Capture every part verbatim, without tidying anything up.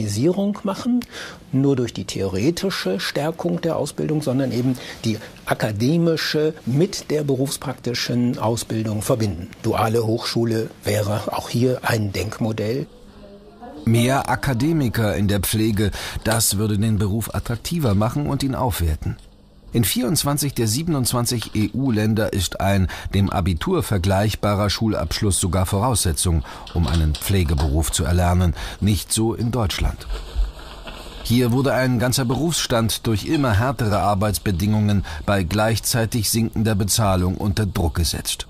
Akademisierung machen, nur durch die theoretische Stärkung der Ausbildung, sondern eben die akademische mit der berufspraktischen Ausbildung verbinden. Duale Hochschule wäre auch hier ein Denkmodell. Mehr Akademiker in der Pflege, das würde den Beruf attraktiver machen und ihn aufwerten. In vierundzwanzig der siebenundzwanzig E U-Länder ist ein dem Abitur vergleichbarer Schulabschluss sogar Voraussetzung, um einen Pflegeberuf zu erlernen, nicht so in Deutschland. Hier wurde ein ganzer Berufsstand durch immer härtere Arbeitsbedingungen bei gleichzeitig sinkender Bezahlung unter Druck gesetzt.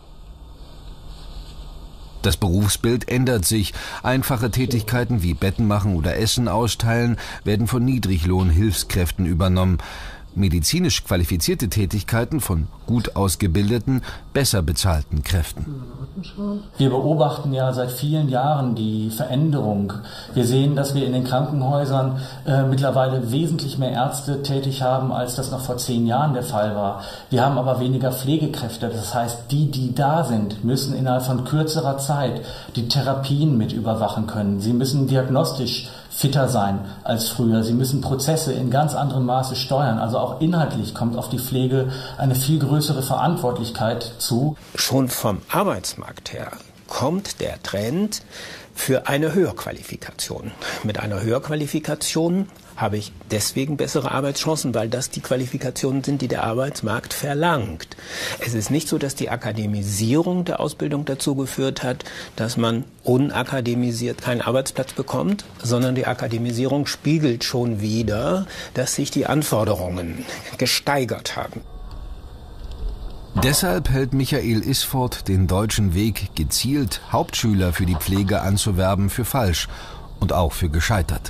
Das Berufsbild ändert sich. Einfache Tätigkeiten wie Betten machen oder Essen austeilen werden von Niedriglohn-Hilfskräften übernommen. Medizinisch qualifizierte Tätigkeiten von gut ausgebildeten, besser bezahlten Kräften. Wir beobachten ja seit vielen Jahren die Veränderung. Wir sehen, dass wir in den Krankenhäusern äh, mittlerweile wesentlich mehr Ärzte tätig haben, als das noch vor zehn Jahren der Fall war. Wir haben aber weniger Pflegekräfte. Das heißt, die, die da sind, müssen innerhalb von kürzerer Zeit die Therapien mit überwachen können. Sie müssen diagnostisch fitter sein als früher. Sie müssen Prozesse in ganz anderem Maße steuern. Also auch inhaltlich kommt auf die Pflege eine viel größere Verantwortlichkeit zu. Schon vom Arbeitsmarkt her kommt der Trend für eine Höherqualifikation. Mit einer Höherqualifikation habe ich deswegen bessere Arbeitschancen, weil das die Qualifikationen sind, die der Arbeitsmarkt verlangt. Es ist nicht so, dass die Akademisierung der Ausbildung dazu geführt hat, dass man unakademisiert keinen Arbeitsplatz bekommt, sondern die Akademisierung spiegelt schon wider, dass sich die Anforderungen gesteigert haben. Deshalb hält Michael Isford den deutschen Weg, gezielt Hauptschüler für die Pflege anzuwerben, für falsch und auch für gescheitert.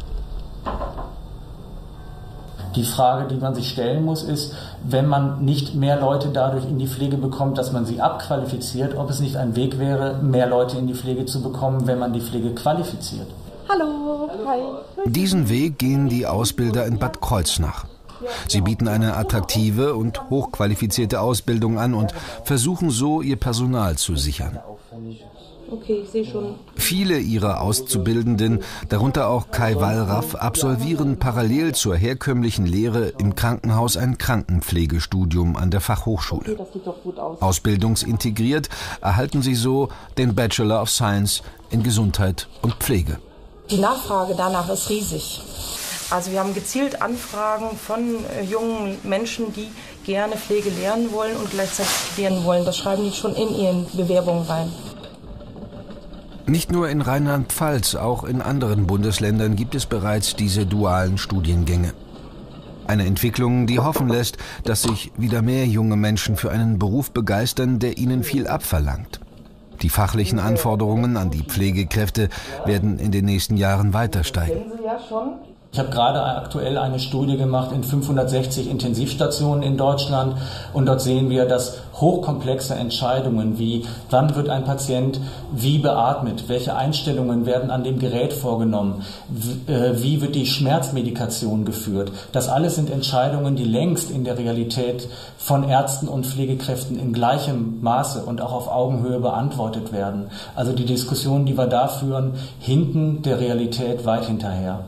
Die Frage, die man sich stellen muss, ist, wenn man nicht mehr Leute dadurch in die Pflege bekommt, dass man sie abqualifiziert, ob es nicht ein Weg wäre, mehr Leute in die Pflege zu bekommen, wenn man die Pflege qualifiziert. Hallo, hi. Diesen Weg gehen die Ausbilder in Bad Kreuznach. Sie bieten eine attraktive und hochqualifizierte Ausbildung an und versuchen so, ihr Personal zu sichern. Okay, ich sehe schon. Viele ihrer Auszubildenden, darunter auch Kai Wallraff, absolvieren parallel zur herkömmlichen Lehre im Krankenhaus ein Krankenpflegestudium an der Fachhochschule. Okay, das sieht doch gut aus. Ausbildungsintegriert erhalten sie so den Bachelor of Science in Gesundheit und Pflege. Die Nachfrage danach ist riesig. Also wir haben gezielt Anfragen von jungen Menschen, die gerne Pflege lernen wollen und gleichzeitig studieren wollen. Das schreiben die schon in ihren Bewerbungen rein. Nicht nur in Rheinland-Pfalz, auch in anderen Bundesländern gibt es bereits diese dualen Studiengänge. Eine Entwicklung, die hoffen lässt, dass sich wieder mehr junge Menschen für einen Beruf begeistern, der ihnen viel abverlangt. Die fachlichen Anforderungen an die Pflegekräfte werden in den nächsten Jahren weiter steigen. Ich habe gerade aktuell eine Studie gemacht in fünfhundertsechzig Intensivstationen in Deutschland und dort sehen wir, dass hochkomplexe Entscheidungen wie wann wird ein Patient wie beatmet, welche Einstellungen werden an dem Gerät vorgenommen, wie wird die Schmerzmedikation geführt, das alles sind Entscheidungen, die längst in der Realität von Ärzten und Pflegekräften in gleichem Maße und auch auf Augenhöhe beantwortet werden. Also die Diskussionen, die wir da führen, hinken der Realität weit hinterher.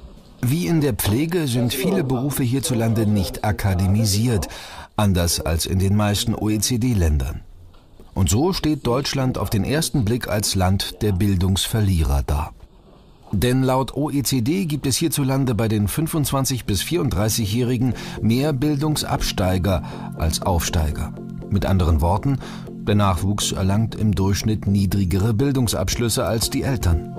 Wie in der Pflege sind viele Berufe hierzulande nicht akademisiert, anders als in den meisten O E C D-Ländern. Und so steht Deutschland auf den ersten Blick als Land der Bildungsverlierer da. Denn laut O E C D gibt es hierzulande bei den fünfundzwanzig- bis vierunddreißigjährigen mehr Bildungsabsteiger als Aufsteiger. Mit anderen Worten, der Nachwuchs erlangt im Durchschnitt niedrigere Bildungsabschlüsse als die Eltern.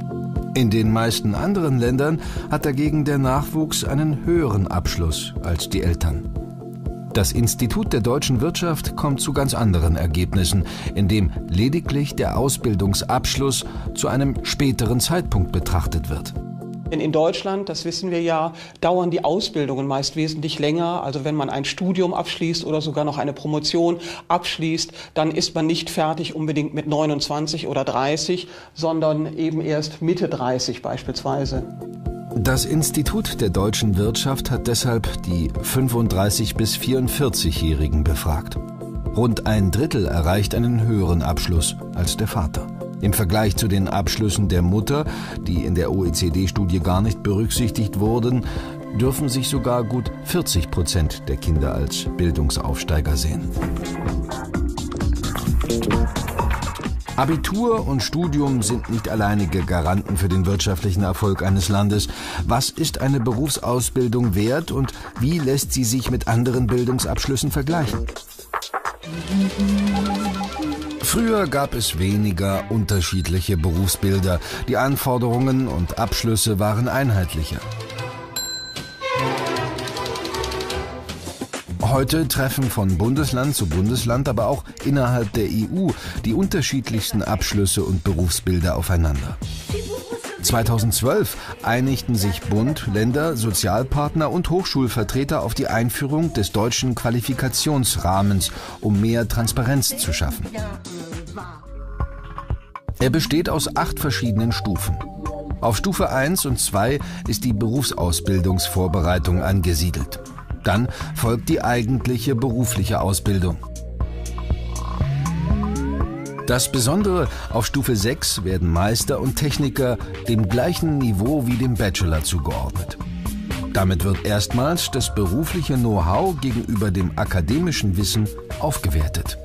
In den meisten anderen Ländern hat dagegen der Nachwuchs einen höheren Abschluss als die Eltern. Das Institut der deutschen Wirtschaft kommt zu ganz anderen Ergebnissen, indem lediglich der Ausbildungsabschluss zu einem späteren Zeitpunkt betrachtet wird. Denn in Deutschland, das wissen wir ja, dauern die Ausbildungen meist wesentlich länger. Also wenn man ein Studium abschließt oder sogar noch eine Promotion abschließt, dann ist man nicht fertig unbedingt mit neunundzwanzig oder dreißig, sondern eben erst Mitte dreißig beispielsweise. Das Institut der deutschen Wirtschaft hat deshalb die fünfunddreißig- bis vierundvierzigjährigen befragt. Rund ein Drittel erreicht einen höheren Abschluss als der Vater. Im Vergleich zu den Abschlüssen der Mutter, die in der O E C D-Studie gar nicht berücksichtigt wurden, dürfen sich sogar gut vierzig Prozent der Kinder als Bildungsaufsteiger sehen. Abitur und Studium sind nicht alleinige Garanten für den wirtschaftlichen Erfolg eines Landes. Was ist eine Berufsausbildung wert und wie lässt sie sich mit anderen Bildungsabschlüssen vergleichen? Früher gab es weniger unterschiedliche Berufsbilder. Die Anforderungen und Abschlüsse waren einheitlicher. Heute treffen von Bundesland zu Bundesland, aber auch innerhalb der E U die unterschiedlichsten Abschlüsse und Berufsbilder aufeinander. zweitausendzwölf einigten sich Bund, Länder, Sozialpartner und Hochschulvertreter auf die Einführung des deutschen Qualifikationsrahmens, um mehr Transparenz zu schaffen. Er besteht aus acht verschiedenen Stufen. Auf Stufe eins und zwei ist die Berufsausbildungsvorbereitung angesiedelt. Dann folgt die eigentliche berufliche Ausbildung. Das Besondere: auf Stufe sechs werden Meister und Techniker dem gleichen Niveau wie dem Bachelor zugeordnet. Damit wird erstmals das berufliche Know-how gegenüber dem akademischen Wissen aufgewertet.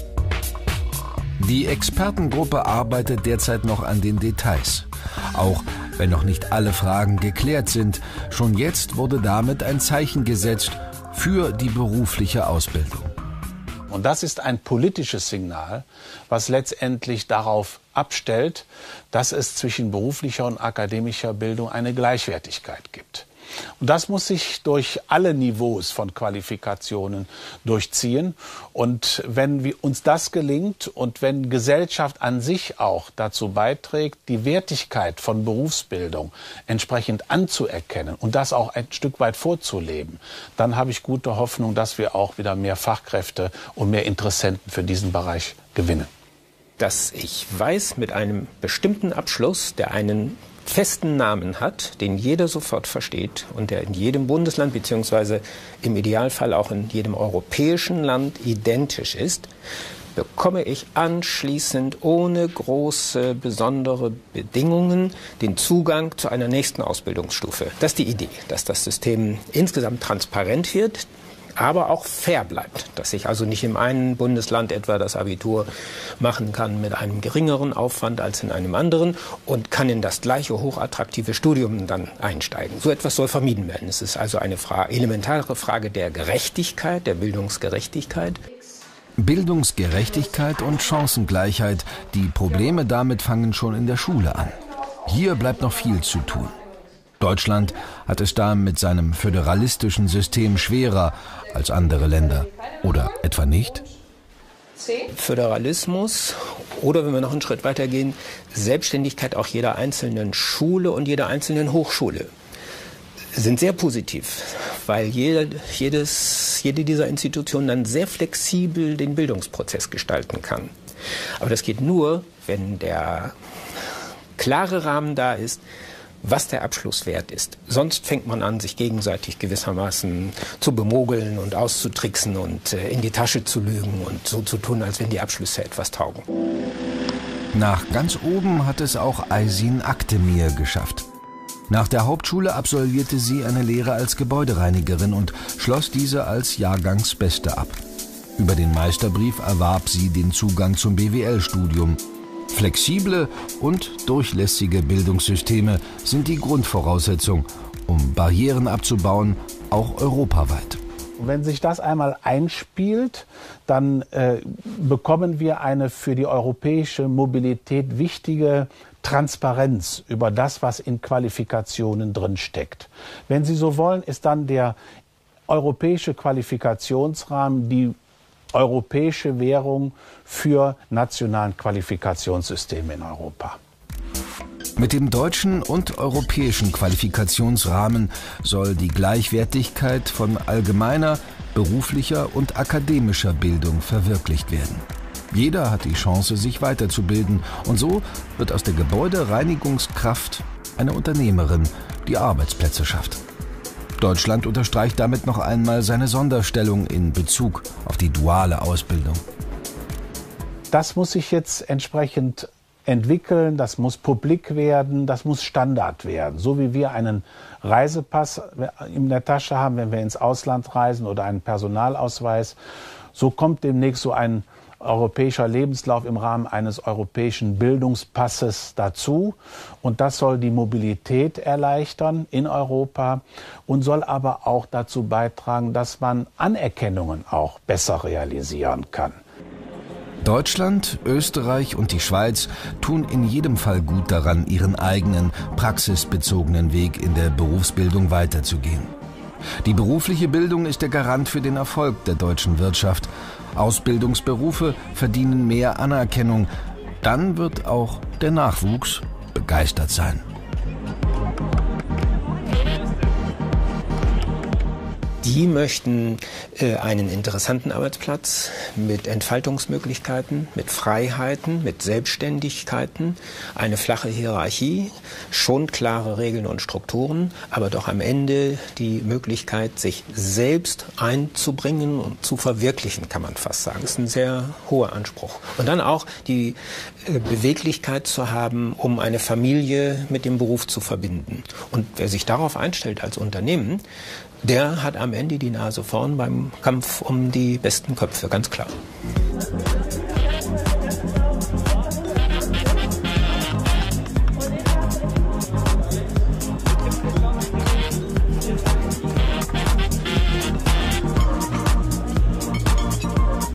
Die Expertengruppe arbeitet derzeit noch an den Details. Auch wenn noch nicht alle Fragen geklärt sind, schon jetzt wurde damit ein Zeichen gesetzt für die berufliche Ausbildung. Und das ist ein politisches Signal, was letztendlich darauf abstellt, dass es zwischen beruflicher und akademischer Bildung eine Gleichwertigkeit gibt. Und das muss sich durch alle Niveaus von Qualifikationen durchziehen. Und wenn uns das gelingt und wenn Gesellschaft an sich auch dazu beiträgt, die Wertigkeit von Berufsbildung entsprechend anzuerkennen und das auch ein Stück weit vorzuleben, dann habe ich gute Hoffnung, dass wir auch wieder mehr Fachkräfte und mehr Interessenten für diesen Bereich gewinnen. Dass ich weiß, mit einem bestimmten Abschluss, der einen festen Namen hat, den jeder sofort versteht und der in jedem Bundesland bzw. im Idealfall auch in jedem europäischen Land identisch ist, bekomme ich anschließend ohne große besondere Bedingungen den Zugang zu einer nächsten Ausbildungsstufe. Das ist die Idee, dass das System insgesamt transparent wird, aber auch fair bleibt, dass ich also nicht im einen Bundesland etwa das Abitur machen kann mit einem geringeren Aufwand als in einem anderen und kann in das gleiche hochattraktive Studium dann einsteigen. So etwas soll vermieden werden. Es ist also eine Fra- elementare Frage der Gerechtigkeit, der Bildungsgerechtigkeit. Bildungsgerechtigkeit und Chancengleichheit. Die Probleme damit fangen schon in der Schule an. Hier bleibt noch viel zu tun. Deutschland hat es da mit seinem föderalistischen System schwerer als andere Länder. Oder etwa nicht? Föderalismus oder, wenn wir noch einen Schritt weiter gehen, Selbstständigkeit auch jeder einzelnen Schule und jeder einzelnen Hochschule sind sehr positiv, weil jede, jedes, jede dieser Institutionen dann sehr flexibel den Bildungsprozess gestalten kann. Aber das geht nur, wenn der klare Rahmen da ist, was der Abschluss wert ist. Sonst fängt man an, sich gegenseitig gewissermaßen zu bemogeln und auszutricksen und äh, in die Tasche zu lügen und so zu tun, als wenn die Abschlüsse etwas taugen. Nach ganz oben hat es auch Aysin Akdemir geschafft. Nach der Hauptschule absolvierte sie eine Lehre als Gebäudereinigerin und schloss diese als Jahrgangsbeste ab. Über den Meisterbrief erwarb sie den Zugang zum B W L-Studium. Flexible und durchlässige Bildungssysteme sind die Grundvoraussetzung, um Barrieren abzubauen, auch europaweit. Wenn sich das einmal einspielt, dann äh, bekommen wir eine für die europäische Mobilität wichtige Transparenz über das, was in Qualifikationen drinsteckt. Wenn Sie so wollen, ist dann der europäische Qualifikationsrahmen die europäische Währung für nationalen Qualifikationssysteme in Europa. Mit dem deutschen und europäischen Qualifikationsrahmen soll die Gleichwertigkeit von allgemeiner, beruflicher und akademischer Bildung verwirklicht werden. Jeder hat die Chance, sich weiterzubilden, und so wird aus der Gebäudereinigungskraft eine Unternehmerin, die Arbeitsplätze schafft. Deutschland unterstreicht damit noch einmal seine Sonderstellung in Bezug auf die duale Ausbildung. Das muss sich jetzt entsprechend entwickeln, das muss publik werden, das muss Standard werden. So wie wir einen Reisepass in der Tasche haben, wenn wir ins Ausland reisen oder einen Personalausweis, so kommt demnächst so ein europäischer Lebenslauf im Rahmen eines europäischen Bildungspasses dazu. Und das soll die Mobilität erleichtern in Europa und soll aber auch dazu beitragen, dass man Anerkennungen auch besser realisieren kann. Deutschland, Österreich und die Schweiz tun in jedem Fall gut daran, ihren eigenen, praxisbezogenen Weg in der Berufsbildung weiterzugehen. Die berufliche Bildung ist der Garant für den Erfolg der deutschen Wirtschaft. Ausbildungsberufe verdienen mehr Anerkennung. Dann wird auch der Nachwuchs begeistert sein. Die möchten äh, einen interessanten Arbeitsplatz mit Entfaltungsmöglichkeiten, mit Freiheiten, mit Selbstständigkeiten, eine flache Hierarchie, schon klare Regeln und Strukturen, aber doch am Ende die Möglichkeit, sich selbst einzubringen und zu verwirklichen, kann man fast sagen. Das ist ein sehr hoher Anspruch. Und dann auch die äh, Beweglichkeit zu haben, um eine Familie mit dem Beruf zu verbinden. Und wer sich darauf einstellt als Unternehmen, der hat am Ende die Nase vorn beim Kampf um die besten Köpfe, ganz klar.